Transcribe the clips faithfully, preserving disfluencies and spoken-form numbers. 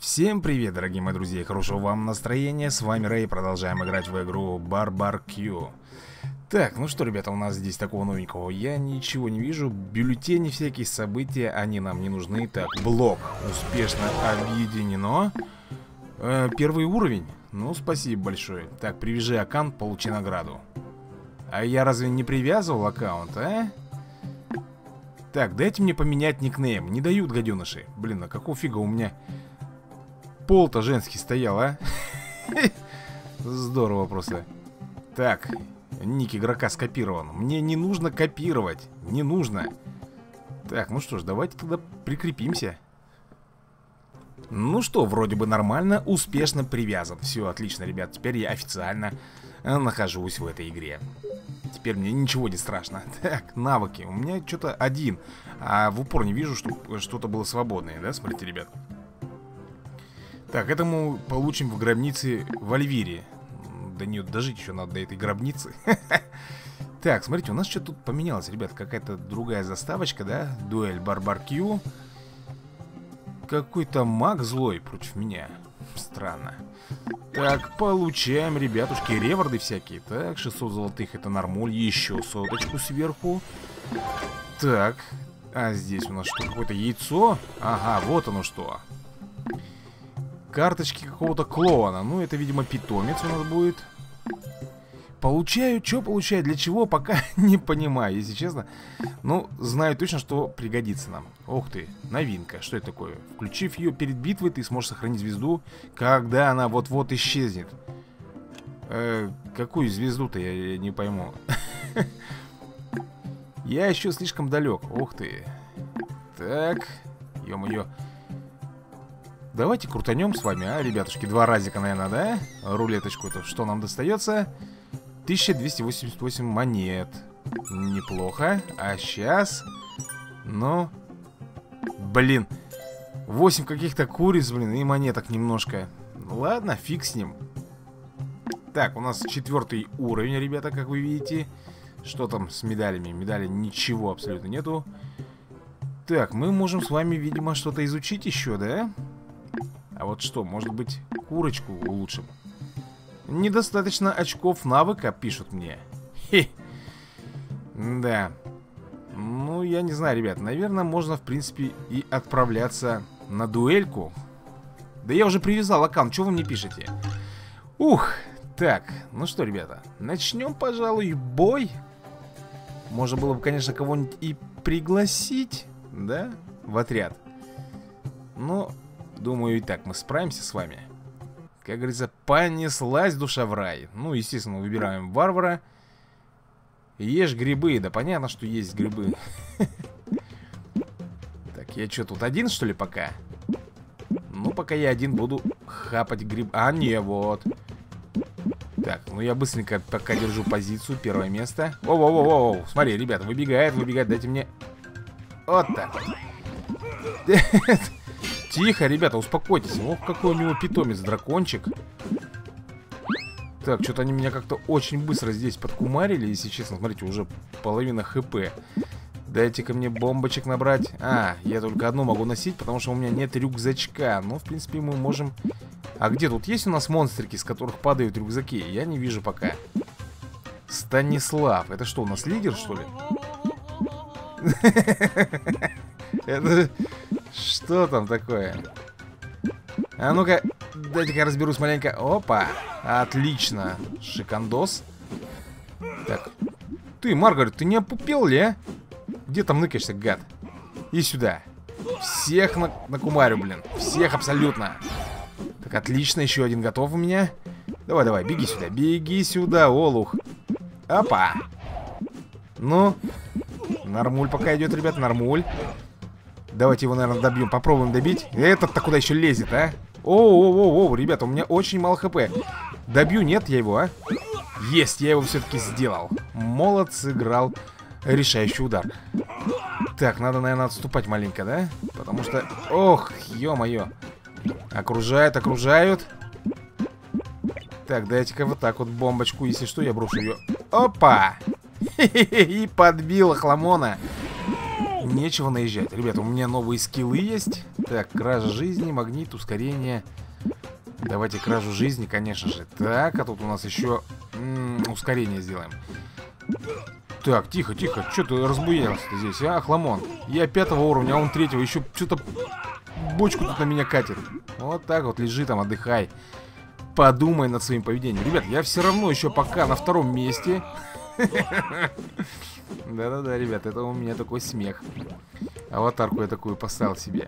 Всем привет, дорогие мои друзья, и хорошего вам настроения. С вами Рэй, продолжаем играть в игру Барбаркью. Так, ну что, ребята, у нас здесь такого новенького я ничего не вижу. Бюллетени, всякие события, они нам не нужны. Так, блок успешно объединено. э, Первый уровень, ну спасибо большое. Так, привяжи аккаунт, получи награду. А я разве не привязывал аккаунт, а? Так, дайте мне поменять никнейм. Не дают, гаденыши. Блин, а какого фига у меня пол-то женский стоял, а? Здорово просто. Так, ник игрока скопирован. Мне не нужно копировать. Не нужно. Так, ну что ж, давайте тогда прикрепимся. Ну что, вроде бы нормально, успешно привязан. Все, отлично, ребят, теперь я официально нахожусь в этой игре. Теперь мне ничего не страшно. Так, навыки. У меня что-то один. А в упор не вижу, чтобы что-то было свободное, да? Смотрите, ребят. Так, это мы получим в гробнице в Альвире. До нее дожить еще надо, до этой гробницы. Так, смотрите, у нас что-то тут поменялось, ребят. Какая-то другая заставочка, да? Дуэль Барбаркью. Какой-то маг злой против меня. Странно. Так, получаем, ребятушки, реворды всякие. Так, шестьсот золотых, это нормуль. Еще соточку сверху. Так, а здесь у нас что, какое-то яйцо? Ага, вот оно что. Карточки какого-то клоуна. Ну, это, видимо, питомец у нас будет. Получаю, что получаю, для чего, пока не понимаю, если честно. Ну, знаю точно, что пригодится нам. Ух ты, новинка, что это такое? Включив ее перед битвой, ты сможешь сохранить звезду, когда она вот-вот исчезнет. э, Какую звезду-то, я, я не пойму. Я еще слишком далек. Ух ты. Так, ё-моё. Давайте крутанем с вами, а, ребятушки. Два разика, наверное, да? Рулеточку эту. Что нам достается? тысяча двести восемьдесят восемь монет. Неплохо. А сейчас... Ну... Блин. восемь каких-то куриц, блин, и монеток немножко. Ладно, фиг с ним. Так, у нас четвертый уровень, ребята, как вы видите. Что там с медалями? Медали ничего абсолютно нету. Так, мы можем с вами, видимо, что-то изучить еще, да? А вот что, может быть, курочку улучшим? Недостаточно очков навыка, пишут мне. Хе. Да. Ну, я не знаю, ребят. Наверное, можно, в принципе, и отправляться на дуэльку. Да я уже привязал аккаунт, что вы мне пишете? Ух. Так, ну что, ребята, начнем, пожалуй, бой. Можно было бы, конечно, кого-нибудь и пригласить, да, в отряд. Но... думаю, и так мы справимся с вами. Как говорится, понеслась душа в рай. Ну, естественно, выбираем варвара. Ешь грибы. Да понятно, что есть грибы. Так, я что, тут один, что ли, пока? Ну, пока я один буду хапать гриб. А, не, вот. Так, ну я быстренько пока держу позицию. Первое место. Воу-воу-воу-воу. Смотри, ребята, выбегает, выбегает. Дайте мне... Вот так вот. Тихо, ребята, успокойтесь. Ох, какой у него питомец, дракончик. Так, что-то они меня как-то очень быстро здесь подкумарили. Если честно, смотрите, уже половина хп. Дайте-ка мне бомбочек набрать. А, я только одну могу носить, потому что у меня нет рюкзачка. Ну, в принципе, мы можем... А где тут есть у нас монстрики, с которых падают рюкзаки? Я не вижу пока. Станислав. Это что, у нас лидер, что ли? Это... Что там такое? А ну-ка, дайте-ка разберусь маленько. Опа, отлично. Шикандос. Так, ты, Маргарет, ты не опупел ли, а? Где там ныкаешься, гад? И сюда. Всех на накумарю, блин. Всех абсолютно. Так, отлично, еще один готов у меня. Давай-давай, беги сюда, беги сюда, олух. Опа. Ну, нормуль пока идет, ребят, нормуль. Давайте его, наверное, добьем. Попробуем добить. Этот-то куда еще лезет, а? Оу-оу-оу, ребята, у меня очень мало хп. Добью, нет, я его, а? Есть, я его все-таки сделал. Молод сыграл решающий удар. Так, надо, наверное, отступать маленько, да? Потому что... Ох, ё-моё. Окружают, окружают. Так, дайте-ка вот так вот бомбочку. Если что, я брошу ее. Опа! И подбила хламона. Нечего наезжать. Ребята, у меня новые скиллы есть. Так, кража жизни, магнит, ускорение. Давайте кражу жизни, конечно же. Так, а тут у нас еще м-м, ускорение сделаем. Так, тихо, тихо. Че ты разбуялся-то здесь, а, хламон? Я пятого уровня, а он третьего. Еще что-то бочку тут на меня катит. Вот так вот, лежи там, отдыхай. Подумай над своим поведением. Ребят, я все равно еще пока на втором месте. Да-да-да, ребят, это у меня такой смех. Аватарку я такую поставил себе.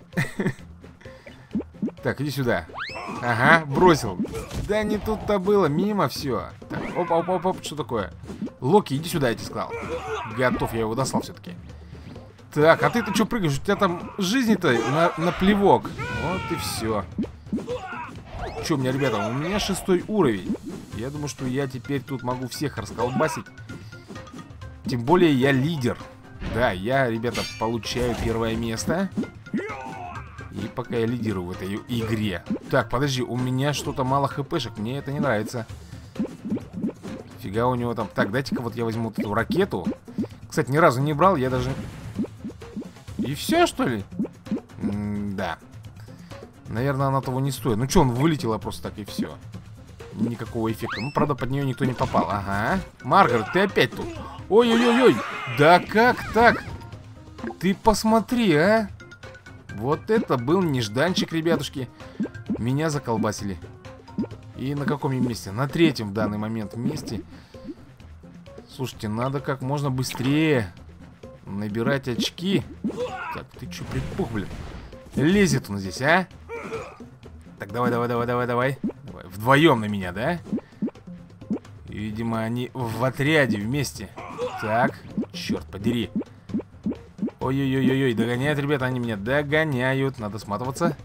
Так, иди сюда. Ага, бросил. Да не тут-то было, мимо все. Опа, опа, опа, что такое? Локи, иди сюда, я тебе сказал. Готов, я его достал все-таки. Так, а ты-то что прыгаешь? У тебя там жизни-то на, на плевок. Вот и все. Че у меня, ребята, у меня шестой уровень. Я думаю, что я теперь тут могу всех расколбасить. Тем более я лидер. Да, я, ребята, получаю первое место. И пока я лидирую в этой игре. Так, подожди, у меня что-то мало хпшек. Мне это не нравится. Фига у него там. Так, дайте-ка вот я возьму вот эту ракету. Кстати, ни разу не брал, я даже... И все, что ли? М-да. Наверное, она того не стоит. Ну что, он вылетела просто так и все. Никакого эффекта. Ну, правда, под нее никто не попал. Ага. Маргарет, ты опять тут. Ой-ой-ой-ой. Да как так? Ты посмотри, а. Вот это был нежданчик, ребятушки. Меня заколбасили. И на каком месте? На третьем в данный момент месте. Слушайте, надо как можно быстрее набирать очки. Так, ты что, припух, блин? Лезет он здесь, а? Так, давай, давай, давай, давай, давай. Давай. Вдвоем на меня, да? Видимо, они в отряде вместе. Так, черт подери. Ой-ой-ой-ой, догоняют, ребята, они меня догоняют. Надо сматываться.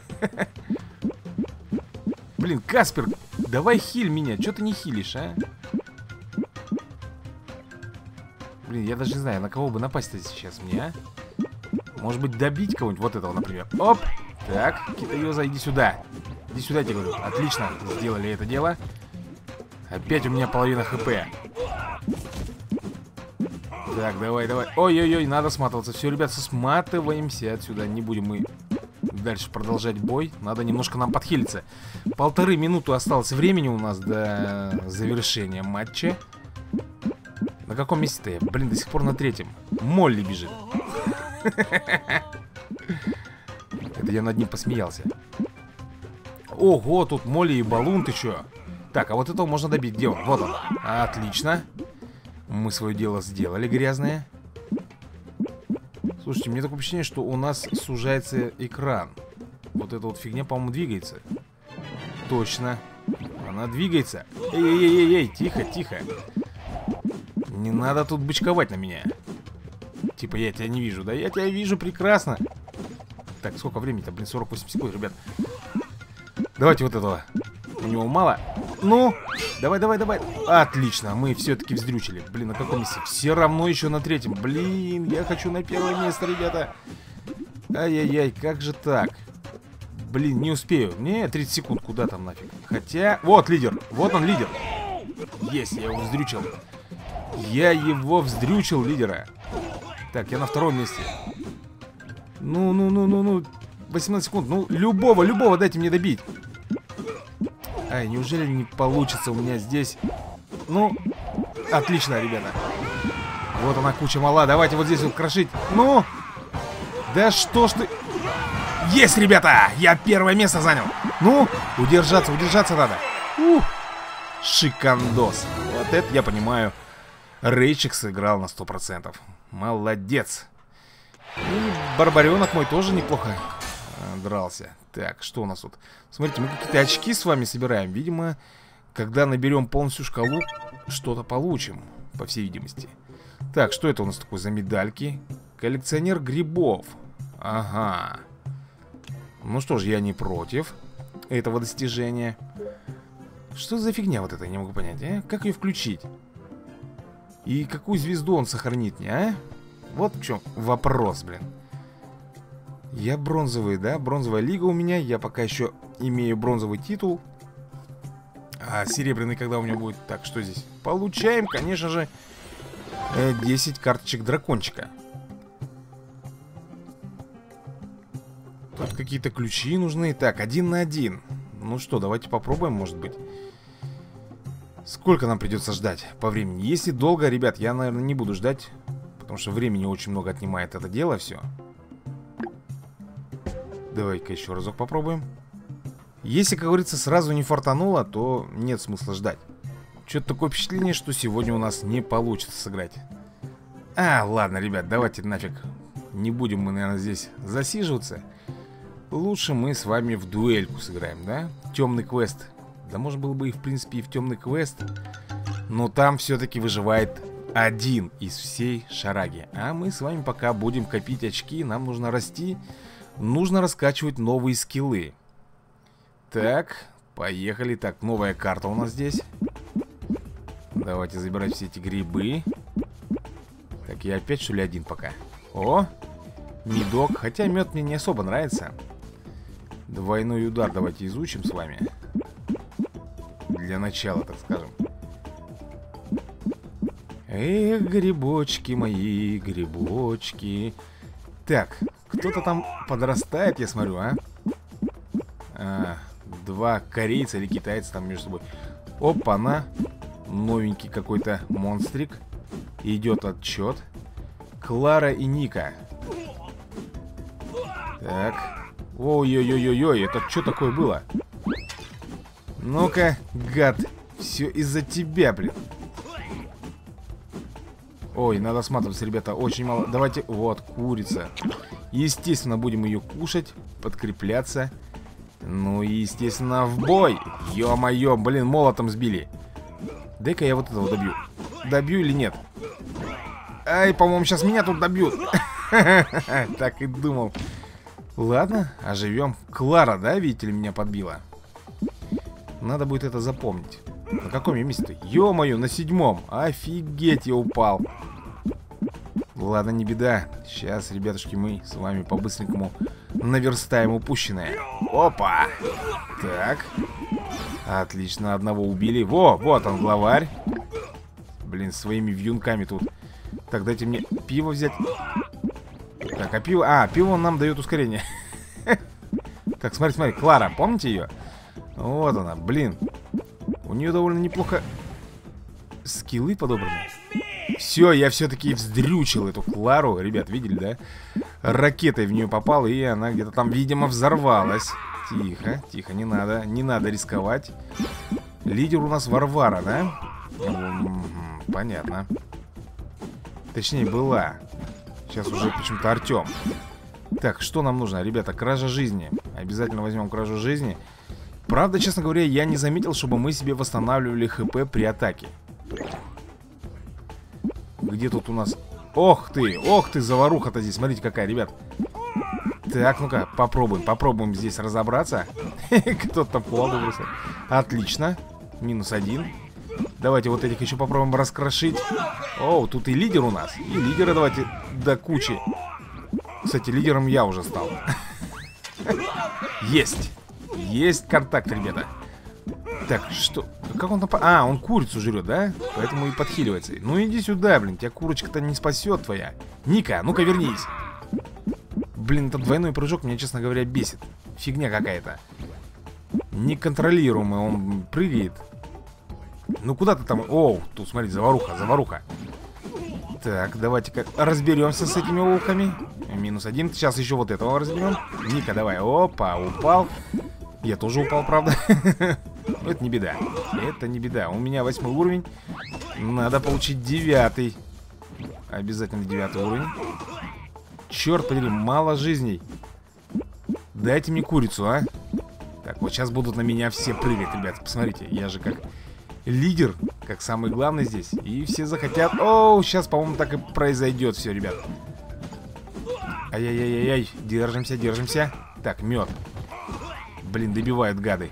Блин, Каспер, давай хиль меня. Че ты не хилишь, а? Блин, я даже не знаю, на кого бы напасть-то сейчас мне, а? Может быть, добить кого-нибудь? Вот этого, например. Оп! Так, Китаёза, иди сюда. Иди сюда, я тебе говорю. Отлично, сделали это дело. Опять у меня половина хп. Так, давай, давай. Ой-ой-ой, надо сматываться. Все, ребят, сматываемся отсюда. Не будем мы дальше продолжать бой. Надо немножко нам подхилиться. Полторы минуты осталось времени у нас до завершения матча. На каком месте-то я? Блин, до сих пор на третьем. Молли бежит. Это я над ним посмеялся. Ого, тут Молли и Балун, ты чё? Так, а вот этого можно добить. Где он? Вот он. Отлично. Мы свое дело сделали грязное. Слушайте, мне такое впечатление, что у нас сужается экран. Вот эта вот фигня, по-моему, двигается. Точно. Она двигается. Эй-эй-эй-эй, тихо, тихо. Не надо тут бычковать на меня. Типа, я тебя не вижу. Да я тебя вижу прекрасно. Так, сколько времени-то? Блин, сорок восемь секунд, ребят. Давайте вот этого. У него мало. Ну, давай, давай, давай. Отлично, мы все-таки вздрючили. Блин, на каком месте? Все равно еще на третьем. Блин, я хочу на первое место, ребята. Ай-яй-яй, как же так? Блин, не успею. Не, тридцать секунд, куда там нафиг? Хотя, вот лидер, вот он лидер. Есть, я его вздрючил. Я его вздрючил, лидера. Так, я на втором месте. Ну, ну, ну, ну, ну. восемнадцать секунд. Ну, любого, любого дайте мне добить. Ай, неужели не получится у меня здесь? Ну, отлично, ребята. Вот она, куча мала. Давайте вот здесь вот крошить. Ну, да что ж ты... Есть, ребята! Я первое место занял. Ну, удержаться, удержаться надо. Ух, шикандос. Вот это я понимаю. Рейчик сыграл на сто процентов. Молодец. И барбаренок мой тоже неплохо дрался. Так, что у нас тут? Смотрите, мы какие-то очки с вами собираем. Видимо, когда наберем полностью шкалу, что-то получим, по всей видимости. Так, что это у нас такое за медальки? Коллекционер грибов. Ага. Ну что ж, я не против этого достижения. Что за фигня вот эта, я не могу понять, а? Как ее включить? И какую звезду он сохранит мне, а? Вот в чем вопрос, блин. Я бронзовый, да? Бронзовая лига у меня. Я пока еще имею бронзовый титул. А серебряный когда у меня будет? Так, что здесь? Получаем, конечно же, десять карточек дракончика. Тут какие-то ключи нужны. Так, один на один. Ну что, давайте попробуем, может быть. Сколько нам придется ждать по времени? Если долго, ребят, я, наверное, не буду ждать. Потому что времени очень много отнимает это дело все. Давай-ка еще разок попробуем. Если, как говорится, сразу не фартануло, то нет смысла ждать. Что-то такое впечатление, что сегодня у нас не получится сыграть. А, ладно, ребят, давайте нафиг. Не будем мы, наверное, здесь засиживаться. Лучше мы с вами в дуэльку сыграем, да? Темный квест. Да можно было бы и, в принципе, и в темный квест. Но там все-таки выживает один из всей шараги. А мы с вами пока будем копить очки. Нам нужно расти. Нужно раскачивать новые скиллы. Так, поехали. Так, новая карта у нас здесь. Давайте забирать все эти грибы. Так, я опять, что ли, один пока? О, медок. Хотя мед мне не особо нравится. Двойной удар давайте изучим с вами. Для начала, так скажем. Эх, грибочки мои, грибочки. Так, кто-то там подрастает, я смотрю, а? а Два корейца или китайца там между собой. Опа-на. Новенький какой-то монстрик. Идет отчет. Клара и Ника. Так. Ой-ой-ой-ой-ой, это что такое было? Ну-ка, гад. Все из-за тебя, блин. Ой, надо сматываться, ребята, очень мало. Давайте, вот, курица. Естественно, будем ее кушать, подкрепляться. Ну и, естественно, в бой. Ё-моё, блин, молотом сбили. Дай-ка я вот этого добью. Добью или нет? Ай, по-моему, сейчас меня тут добьют. Так и думал. Ладно, оживем. Клара, да, видите ли, меня подбила? Надо будет это запомнить. На каком я месте-то? Ё-моё, на седьмом. Офигеть, я упал. Ладно, не беда. Сейчас, ребятушки, мы с вами по-быстренькому наверстаем упущенное. Опа! Так. Отлично, одного убили. Во, вот он, главарь. Блин, своими вьюнками тут. Так, дайте мне пиво взять. Так, а пиво... А, пиво нам дает ускорение. Так, смотри, смотри, Клара, помните ее? Вот она, блин. У нее довольно неплохо скиллы подобраны. Все, я все-таки вздрючил эту Клару. Ребят, видели, да? Ракетой в нее попал, и она где-то там, видимо, взорвалась. Тихо, тихо, не надо, не надо рисковать. Лидер у нас Варвара, да? М-м-м, понятно. Точнее, была. Сейчас уже почему-то Артем. Так, что нам нужно, ребята? Кража жизни. Обязательно возьмем кражу жизни. Правда, честно говоря, я не заметил, чтобы мы себе восстанавливали ХП при атаке. Где тут у нас... Ох ты, ох ты, заваруха-то здесь. Смотрите, какая, ребят. Так, ну-ка, попробуем, попробуем здесь разобраться. Кто-то там кувалду бросил. Отлично. Минус один. Давайте вот этих еще попробуем раскрошить. О, тут и лидер у нас. И лидера давайте до кучи. Кстати, лидером я уже стал. Есть. Есть контакт, ребята. Так, что? Как он там... А, он курицу жрет, да? Поэтому и подхиливается. Ну иди сюда, блин, тебя курочка-то не спасет твоя. Ника, ну-ка вернись. Блин, этот двойной прыжок меня, честно говоря, бесит. Фигня какая-то. Неконтролируемый он прыгает. Ну куда ты там... Оу, тут смотри, заваруха, заваруха. Так, давайте-ка разберемся с этими волками. Минус один, сейчас еще вот этого разберем. Ника, давай, опа, упал. Я тоже упал, правда. Но это не беда. Это не беда. У меня восьмой уровень. Надо получить девятый. Обязательно девятый уровень. Черт подери, мало жизней. Дайте мне курицу, а. Так, вот сейчас будут на меня все прыгать, ребят. Посмотрите, я же как лидер, как самый главный здесь. И все захотят... Оу, сейчас, по-моему, так и произойдет все, ребят. Ай-яй-яй-яй, держимся, держимся. Так, мед. Блин, добивают гады.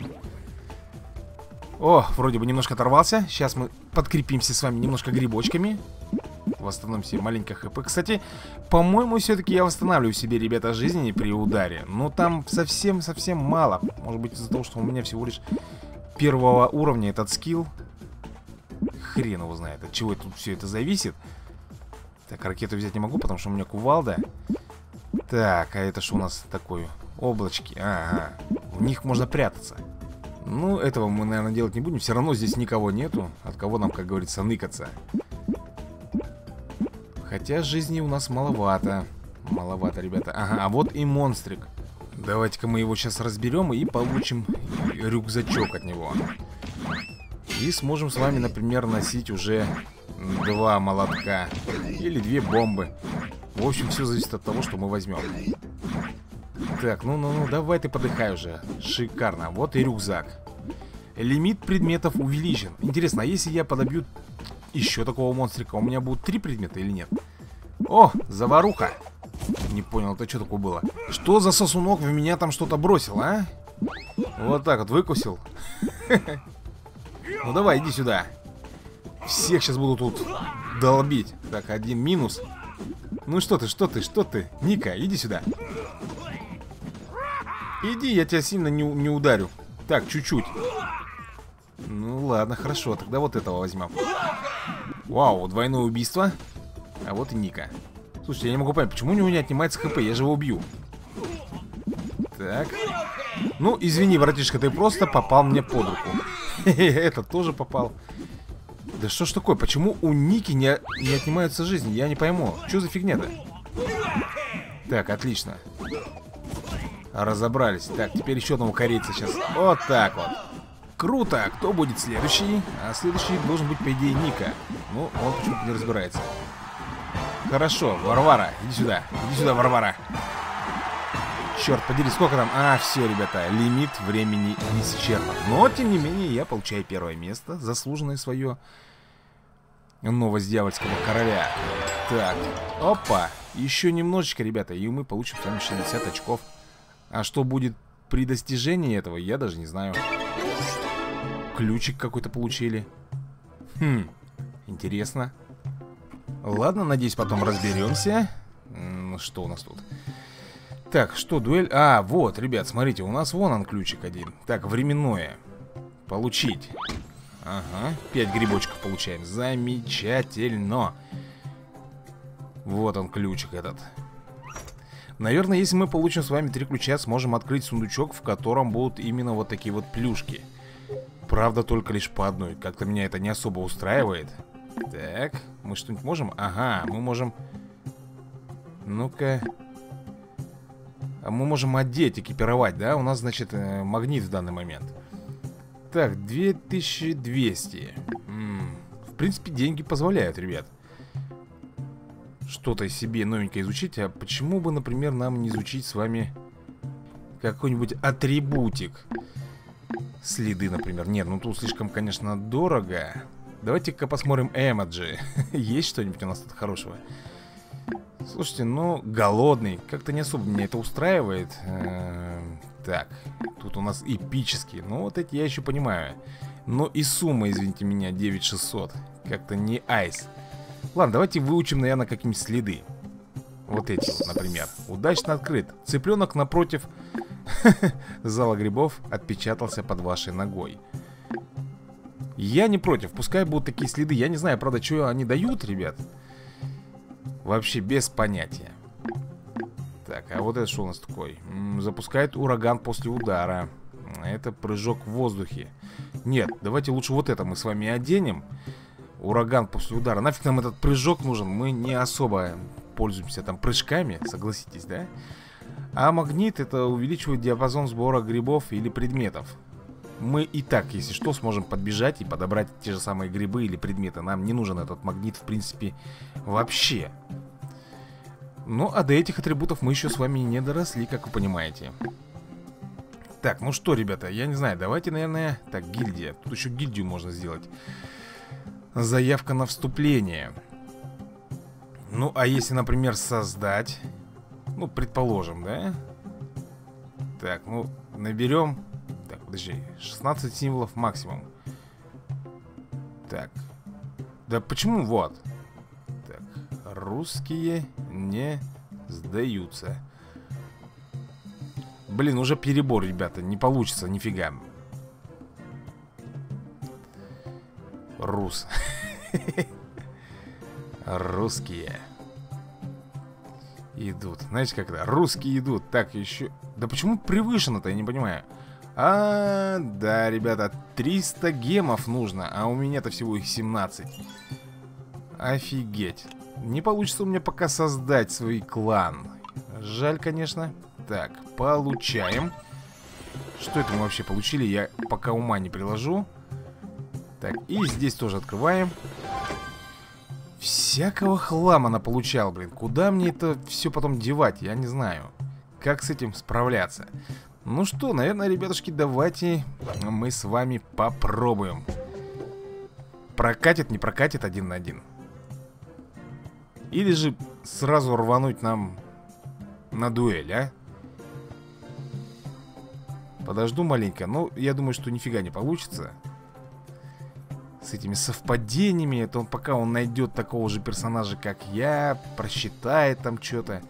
О, вроде бы немножко оторвался. Сейчас мы подкрепимся с вами немножко грибочками. Восстановим себе маленько хп. Кстати, по-моему, все-таки я восстанавливаю себе, ребята, жизни при ударе. Но там совсем-совсем мало. Может быть, из-за того, что у меня всего лишь первого уровня этот скилл. Хрен его знает, от чего тут все это зависит. Так, ракету взять не могу, потому что у меня кувалда. Так, а это что у нас такое? Облачки, ага. В них можно прятаться. Ну, этого мы, наверное, делать не будем. Все равно здесь никого нету. От кого нам, как говорится, ныкаться. Хотя жизни у нас маловато. Маловато, ребята. Ага, а вот и монстрик. Давайте-ка мы его сейчас разберем и получим рюкзачок от него. И сможем с вами, например, носить уже два молотка. Или две бомбы. В общем, все зависит от того, что мы возьмем. Так, ну-ну-ну, давай ты подыхай уже. Шикарно, вот и рюкзак. Лимит предметов увеличен. Интересно, а если я подобью еще такого монстрика, у меня будут три предмета или нет? О, заваруха. Не понял, это что такое было? Что за сосунок в меня там что-то бросил, а? Вот так вот выкусил. Ну давай, иди сюда. Всех сейчас буду тут долбить. Так, один минус. Ну что ты, что ты, что ты? Ника, иди сюда. Иди, я тебя сильно не, не ударю. Так, чуть-чуть. Ну ладно, хорошо, тогда вот этого возьмем. Вау, двойное убийство. А вот и Ника. Слушайте, я не могу понять, почему у него не отнимается хп, я же его убью. Так. Ну, извини, братишка, ты просто попал мне под руку. Этот тоже попал. Да что ж такое, почему у Ники не, не отнимаются жизни? Я не пойму, что за фигня-то? Так, отлично. Разобрались. Так, теперь еще одного корейца сейчас. Вот так вот. Круто, кто будет следующий? А следующий должен быть, по идее, Ника. Ну, он почему-то не разбирается. Хорошо, Варвара, иди сюда. Иди сюда, Варвара. Черт подери, сколько там? А, все, ребята, лимит времени не исчерпан. Но, тем не менее, я получаю первое место, заслуженное свое. Новость дьявольского короля. Так, опа. Еще немножечко, ребята, и мы получим с вами шестьдесят очков. А что будет при достижении этого, я даже не знаю. Ключик какой-то получили. Хм, интересно. Ладно, надеюсь, потом разберемся. Что у нас тут? Так, что, дуэль? А, вот, ребят, смотрите, у нас вон он ключик один. Так, временное. Получить. Ага, пять грибочков получаем. Замечательно. Вот он, ключик этот. Наверное, если мы получим с вами три ключа, сможем открыть сундучок, в котором будут именно вот такие вот плюшки. Правда, только лишь по одной. Как-то меня это не особо устраивает. Так, мы что-нибудь можем? Ага, мы можем... Ну-ка... Мы можем одеть, экипировать, да? У нас, значит, магнит в данный момент. Так, две тысячи двести. М-м, в принципе, деньги позволяют, ребят. Что-то себе новенькое изучить. А почему бы, например, нам не изучить с вами какой-нибудь атрибутик? Следы, например. Нет, ну тут слишком, конечно, дорого. Давайте-ка посмотрим эмоджи. Есть что-нибудь у нас тут хорошего? Слушайте, ну, голодный. Как-то не особо меня это устраивает. Эм, так, тут у нас эпические. Ну, вот эти я еще понимаю. Но и сумма, извините меня, девять тысяч шестьсот. Как-то не айс. Ладно, давайте выучим, наверное, какие-нибудь следы. Вот эти вот, например. Удачно открыт. Цыпленок напротив зала грибов отпечатался под вашей ногой. Я не против, пускай будут такие следы. Я не знаю, правда, что они дают, ребят. Вообще без понятия. Так, а вот это что у нас такой? М-м, запускает ураган после удара. Это прыжок в воздухе. Нет, давайте лучше вот это мы с вами оденем. Ураган после удара. Нафиг нам этот прыжок нужен? Мы не особо пользуемся там прыжками, согласитесь, да? А магнит — это увеличивает диапазон сбора грибов или предметов. Мы и так, если что, сможем подбежать и подобрать те же самые грибы или предметы. Нам не нужен этот магнит, в принципе, вообще. Ну, а до этих атрибутов мы еще с вами не доросли, как вы понимаете. Так, ну что, ребята, я не знаю, давайте, наверное... Так, гильдия. Тут еще гильдию можно сделать. Заявка на вступление. Ну, а если, например, создать... Ну, предположим, да? Так, ну, наберем... Так, подожди, шестнадцать символов максимум. Так. Да почему вот? Так, русские не сдаются. Блин, уже перебор, ребята, не получится, нифига. Рус. Русские. Идут. Знаете, как это? Русские идут. Так, еще... Да почему превышено-то, я не понимаю. А, да, ребята, триста гемов нужно, а у меня-то всего их семнадцать. Офигеть. Не получится у меня пока создать свой клан. Жаль, конечно. Так, получаем. Что это мы вообще получили? Я пока ума не приложу. Так, и здесь тоже открываем. Всякого хлама она получала, блин. Куда мне это все потом девать? Я не знаю. Как с этим справляться? Ну что, наверное, ребятушки, давайте мы с вами попробуем. Прокатит, не прокатит один на один. Или же сразу рвануть нам на дуэль, а? Подожду маленько. Ну, я думаю, что нифига не получится. С этими совпадениями. Это он, пока он найдет такого же персонажа, как я, просчитает там что-то.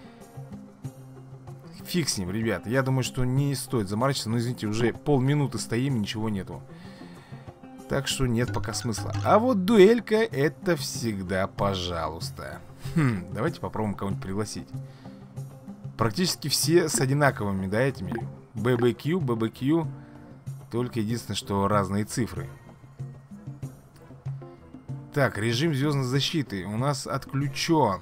Фиг с ним, ребят. Я думаю, что не стоит заморачиваться. Но, извините, уже полминуты стоим, ничего нету. Так что нет пока смысла. А вот дуэлька — это всегда пожалуйста. Хм, давайте попробуем кого-нибудь пригласить. Практически все с одинаковыми, да, этими. бэ бэ кью, бэ бэ кью. Только единственное, что разные цифры. Так, режим звездной защиты у нас отключен.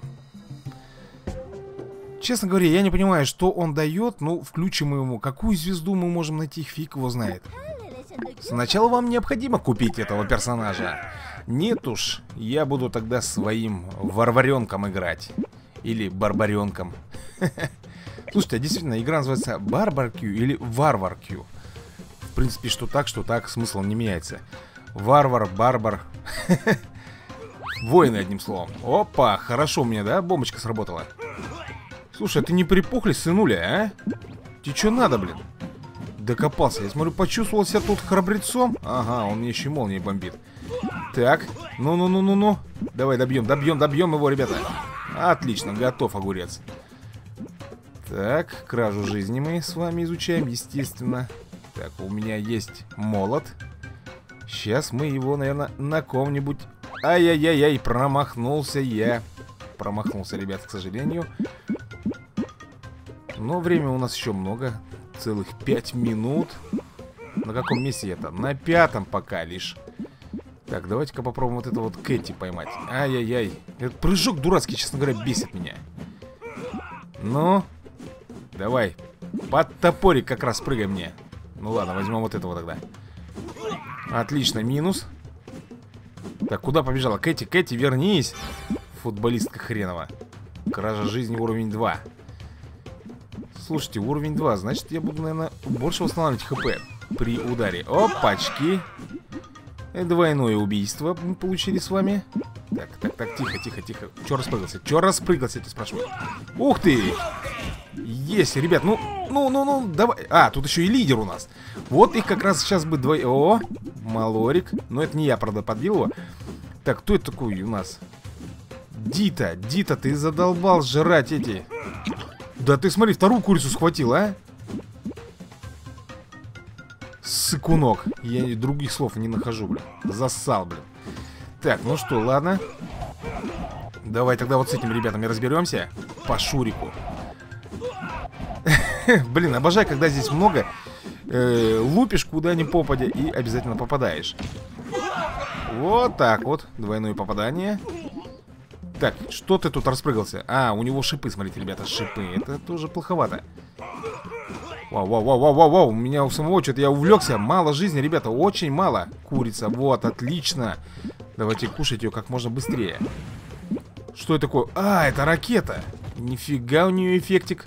Честно говоря, я не понимаю, что он дает. Ну, включим ему. Какую звезду мы можем найти? Фиг его знает. Сначала вам необходимо купить этого персонажа. Нет уж, я буду тогда своим варваренком играть. Или барбаренком. Слушайте, а действительно, игра называется Барбаркью или Варваркью. В принципе, что так, что так, смысл не меняется. Варвар, барбар. Воины, одним словом. Опа, хорошо у меня, да, бомбочка сработала. Слушай, а ты не припухли, сынуля, а? Тебе что надо, блин? Докопался, я смотрю, почувствовал себя тут храбрецом. Ага, он мне еще молнией бомбит. Так, ну-ну-ну-ну-ну. Давай добьем, добьем, добьем его, ребята. Отлично, готов огурец. Так, кражу жизни мы с вами изучаем, естественно. Так, у меня есть молот. Сейчас мы его, наверное, на ком-нибудь... Ай-яй-яй-яй, промахнулся я. Промахнулся, ребят, к сожалению. Но времени у нас еще много. Целых пять минут. На каком месте я там? На пятом пока лишь. Так, давайте-ка попробуем вот это вот Кэти поймать. Ай-яй-яй. Этот прыжок дурацкий, честно говоря, бесит меня. Ну, давай. Под топорик как раз прыгай мне. Ну ладно, возьмем вот этого тогда. Отлично, минус. Так, куда побежала? Кэти, Кэти, вернись. Футболистка хренова. Кража жизни уровень два. Слушайте, уровень два. Значит, я буду, наверное, больше восстанавливать хп при ударе. Опачки. Двойное убийство мы получили с вами. Так, так, так, тихо, тихо, тихо. Чё распрыгался? Чё распрыгался, я тебя спрашиваю? Ух ты! Есть, ребят, ну, ну, ну, ну, давай. А, тут еще и лидер у нас. Вот их как раз сейчас бы двое... О, Малорик. Но это не я, правда, подбил его. Так, кто это такой у нас? Дита, Дита, ты задолбал жрать эти. Да ты смотри, вторую курицу схватил, а? Сыкунок. Я других слов не нахожу, блин. Зассал, блин. Так, ну что, ладно. Давай тогда вот с этими ребятами разберемся. По Шурику. Блин, обожаю, когда здесь много. э, Лупишь куда ни попадя и обязательно попадаешь. Вот так вот. Двойное попадание. Так, что ты тут распрыгался? А, у него шипы, смотрите, ребята, шипы. Это тоже плоховато. Вау, вау, вау, вау, вау, вау. У меня у самого что-то я увлекся. Мало жизни, ребята, очень мало. Курица, вот, отлично. Давайте кушать ее как можно быстрее. Что это такое? А, это ракета. Нифига у нее эффектик.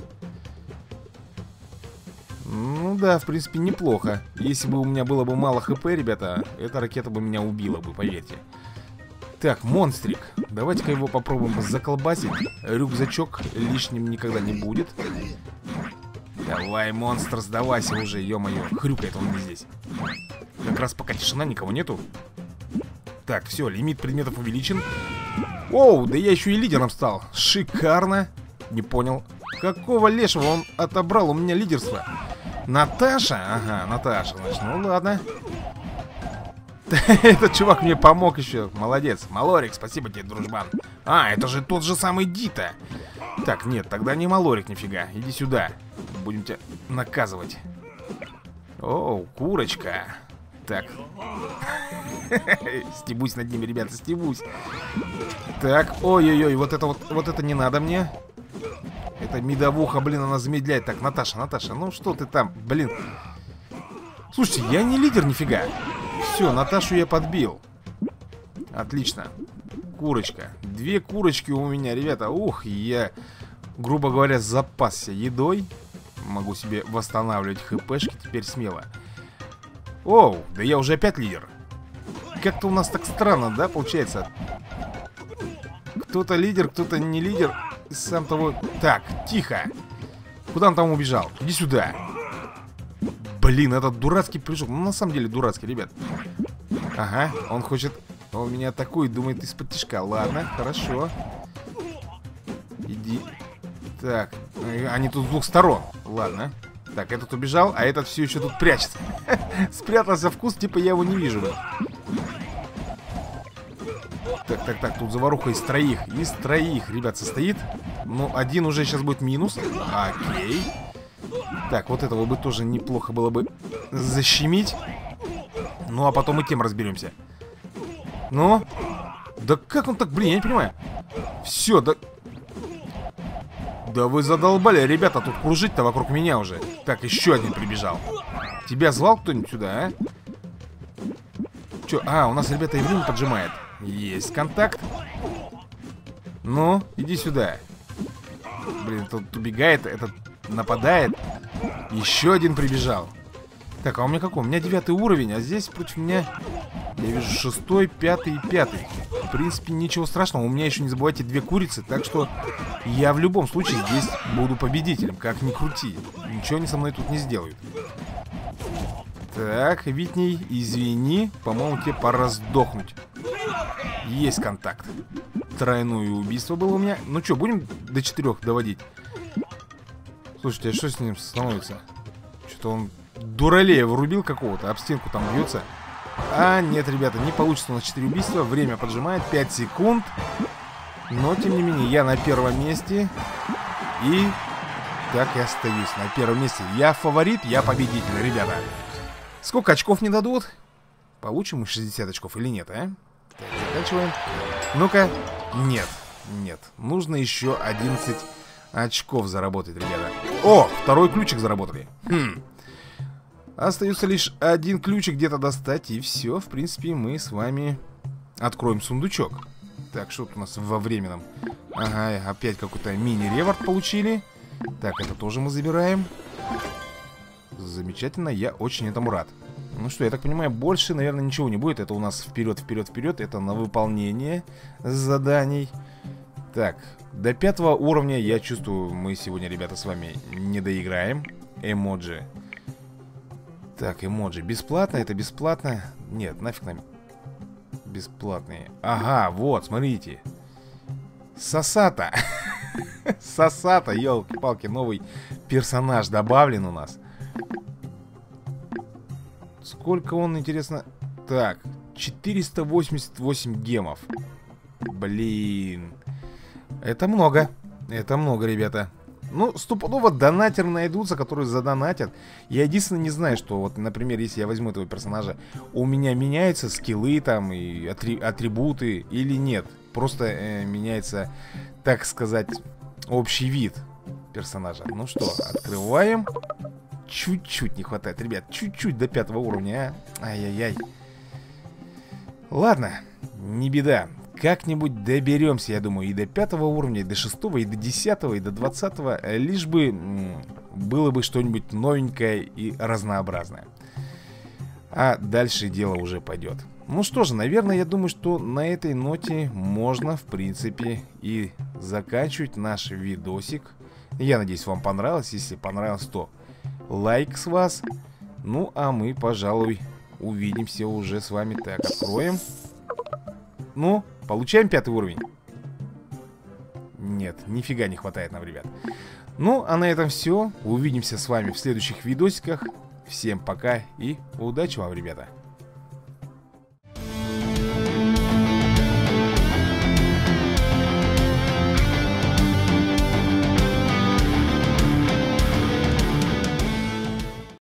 Ну да, в принципе, неплохо. Если бы у меня было бы мало хп, ребята, эта ракета бы меня убила бы, поверьте. Так, монстрик. Давайте-ка его попробуем заколбасить. Рюкзачок лишним никогда не будет. Давай, монстр, сдавайся уже, ё-моё. Хрюкает он здесь. Как раз пока тишина, никого нету. Так, все, лимит предметов увеличен. Оу, да я еще и лидером стал. Шикарно. Не понял. Какого лешего он отобрал у меня лидерство? Наташа? Ага, Наташа, значит, ну ладно. Этот чувак мне помог еще. Молодец. Малорик, спасибо тебе, дружбан. А, это же тот же самый Дита. Так, нет, тогда не малорик, нифига. Иди сюда. Будем тебя наказывать. Оу, курочка. Так. Стебусь над ними, ребята, стебусь. Так, ой-ой-ой, вот это вот, вот это не надо мне. Это медовуха, блин, она замедляет. Так, Наташа, Наташа, ну что ты там, блин. Слушайте, я не лидер, нифига. Все, Наташу я подбил. Отлично. Курочка. Две курочки у меня, ребята. Ух, я, грубо говоря, запасся едой. Могу себе восстанавливать хпшки теперь смело. Оу, да я уже опять лидер. Как-то у нас так странно, да, получается? Кто-то лидер, кто-то не лидер. Сам того... Так, тихо. Куда он там убежал? Иди сюда. Блин, этот дурацкий прыжок. Ну, на самом деле, дурацкий, ребят. Ага, он хочет... Он меня атакует, думает, из-под тишка. Ладно, хорошо. Иди. Так, они тут с двух сторон. Ладно. Так, этот убежал, а этот все еще тут прячется. Спрятался в куст, типа я его не вижу. Так, так, так, тут заваруха из троих. Из троих, ребят, состоит. Ну, один уже сейчас будет минус. Окей. Так, вот этого бы тоже неплохо было бы защемить. Ну, а потом и тем разберемся. Ну? Да как он так, блин, я не понимаю. Все, да... Да вы задолбали, ребята, тут кружить-то вокруг меня уже. Так, еще один прибежал. Тебя звал кто-нибудь сюда, а? Че? А, у нас, ребята, и время поджимает. Есть контакт. Ну, иди сюда. Блин, тут убегает, этот нападает. Еще один прибежал. Так, а у меня какой? У меня девятый уровень, а здесь против меня... Я вижу шестой, пятый и пятый. В принципе, ничего страшного. У меня еще, не забывайте, две курицы. Так что я в любом случае здесь буду победителем. Как ни крути. Ничего они со мной тут не сделают. Так, Витней, извини. По-моему, тебе пора сдохнуть. Есть контакт. Тройное убийство было у меня. Ну что, будем до четырех доводить? Слушайте, а что с ним становится? Что-то он дуралея врубил какого-то. Об стенку там бьется. А, нет, ребята, не получится у нас четыре убийства. Время поджимает, пять секунд. Но, тем не менее, я на первом месте. И так и остаюсь на первом месте. Я фаворит, я победитель, ребята. Сколько очков мне дадут? Получим мы шестьдесят очков или нет, а? Так, заканчиваем. Ну-ка, нет, нет. Нужно еще одиннадцать очков заработать, ребята. О, второй ключик заработали. Хм. Остается лишь один ключик где-то достать, и все, в принципе, мы с вами откроем сундучок. Так, что тут у нас во временном? Ага, опять какой-то мини-реворд получили. Так, это тоже мы забираем. Замечательно, я очень этому рад. Ну что, я так понимаю, больше, наверное, ничего не будет. Это у нас вперед, вперед, вперед. Это на выполнение заданий. Так, до пятого уровня, я чувствую, мы сегодня, ребята, с вами не доиграем. Эмоджи. Так, эмоджи. Бесплатно? Это бесплатно? Нет, нафиг нам. Бесплатные. Ага, вот, смотрите. Сосата. Сосата, елки-палки, новый персонаж добавлен у нас. Сколько он, интересно? Так, четыреста восемьдесят восемь гемов. Блин. Это много. Это много, ребята. Ну, стопудово донатер найдутся, которые задонатят. Я единственное не знаю, что вот, например, если я возьму этого персонажа, у меня меняются скиллы там и атри атрибуты или нет. Просто э, меняется, так сказать, общий вид персонажа. Ну что, открываем. Чуть-чуть не хватает, ребят. Чуть-чуть до пятого уровня, а. Ай-яй-яй. Ладно, не беда. Как-нибудь доберемся, я думаю, и до пятого уровня, и до шестого, и до десятого, и до двадцатого. Лишь бы было бы что-нибудь новенькое и разнообразное. А дальше дело уже пойдет. Ну что же, наверное, я думаю, что на этой ноте можно, в принципе, и заканчивать наш видосик. Я надеюсь, вам понравилось. Если понравилось, то лайк с вас. Ну, а мы, пожалуй, увидимся уже с вами. Так, откроем. Ну, получаем пятый уровень? Нет, нифига не хватает нам, ребят. Ну, а на этом все. Увидимся с вами в следующих видосиках. Всем пока и удачи вам, ребята.